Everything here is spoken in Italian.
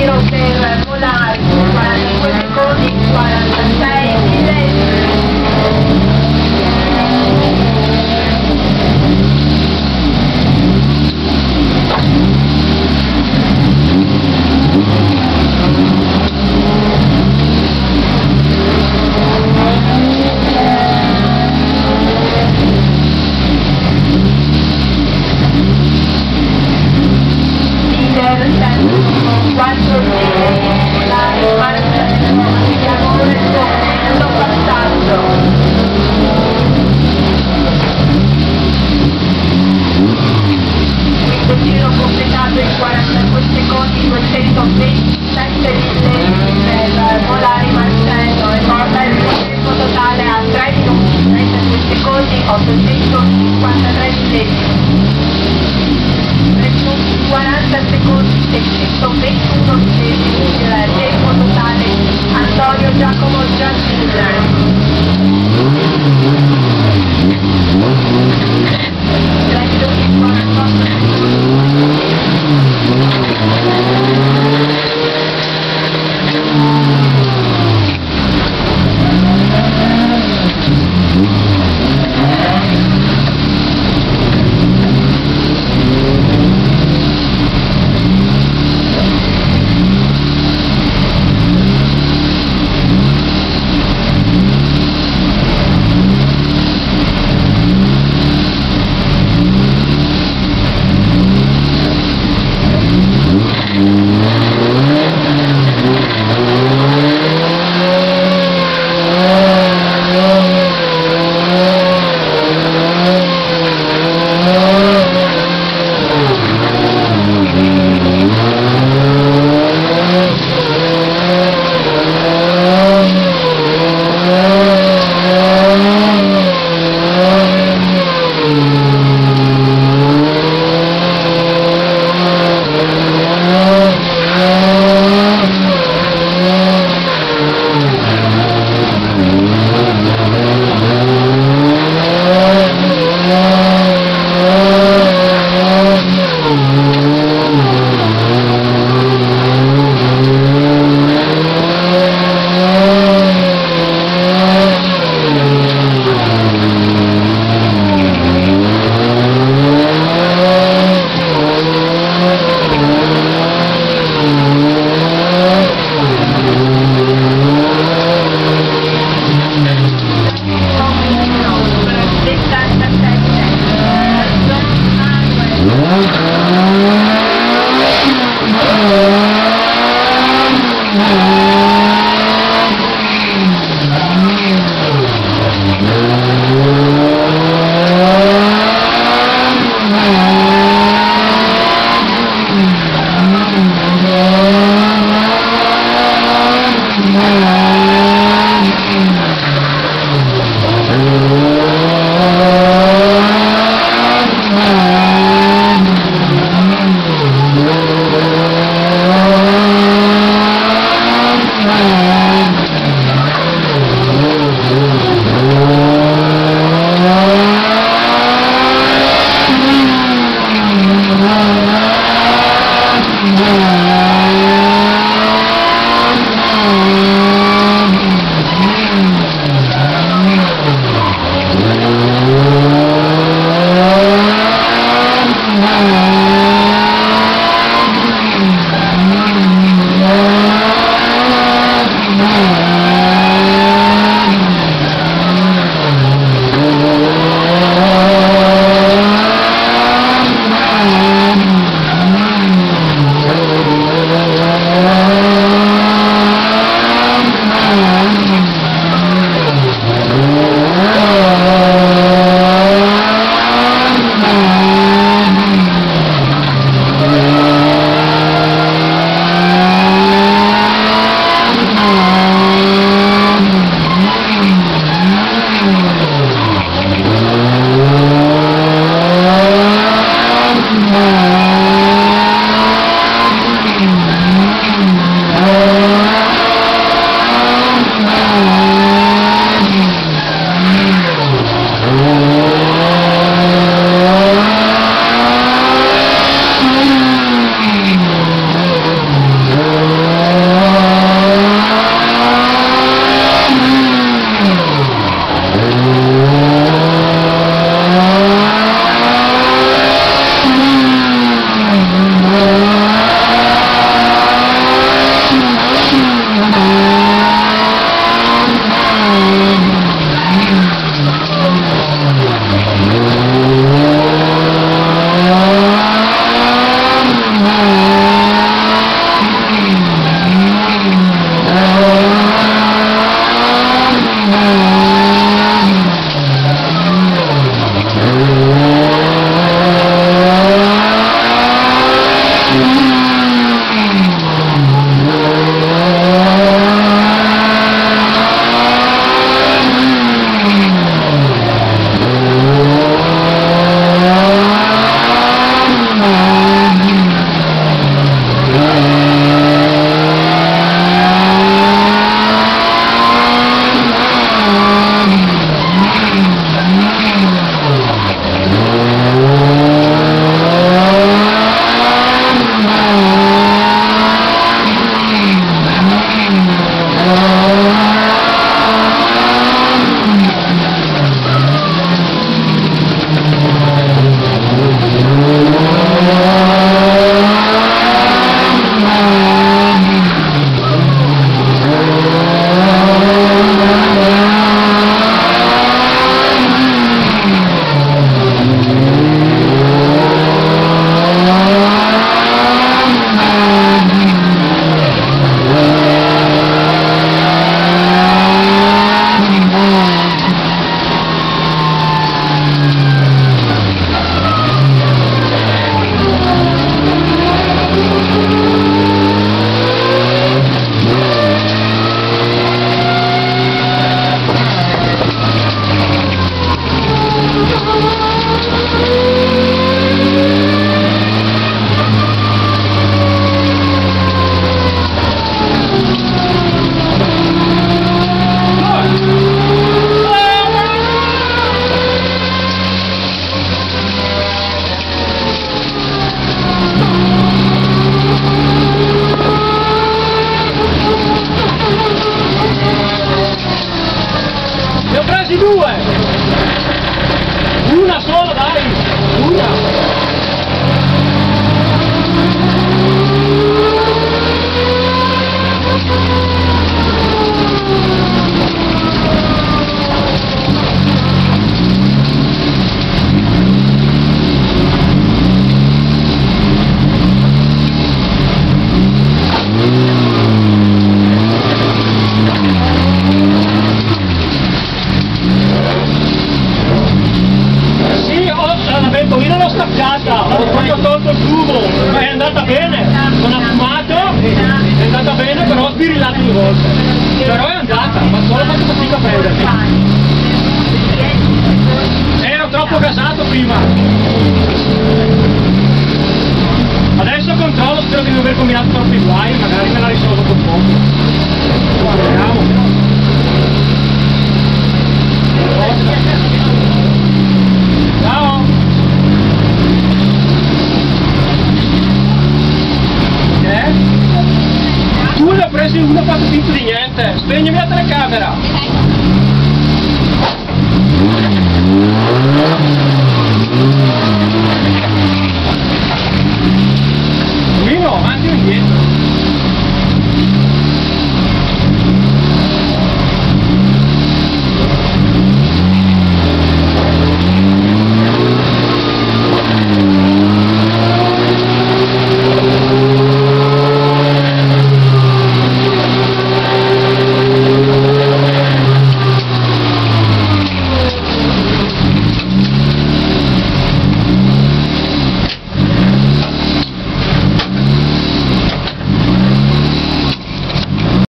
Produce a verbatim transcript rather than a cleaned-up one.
giro per volare quarantadue secondi, quarantasei millesimi. Giro completato in quarantadue secondi, duecentoventisette millesimi per volare Marcello e porta il tempo totale a tre minuti, trentadue secondi, ottocentocinquantatré millesimi. tre minuti, quaranta secondi, seicentoventuno millesimi, il tempo totale Antonio Giacomo Giacchino. tre minuti, quarantotto secondi. Due! Una sola, dai! Una! Ho proprio tolto il tubo, ma è andata bene, non ha fumato, è andata bene, però ho sbirillato due volte, però è andata, ma solo fatto fatica a prendermi. Ero troppo gasato prima. Adesso controllo, spero di non aver combinato troppi guai, magari me la risolvo con poco. Guardiamo. Ciao! Tu ne ho presi uno, ho fatto finta di niente. Spegnimi la telecamera. Mino, avanti o indietro?